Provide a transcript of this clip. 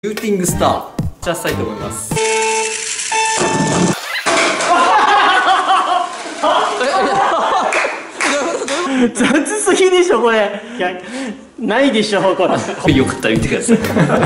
シューティングスター出したいと思います。 雑すぎでしょこれ。いや、ないでしょこれ。 よかったら言ってください。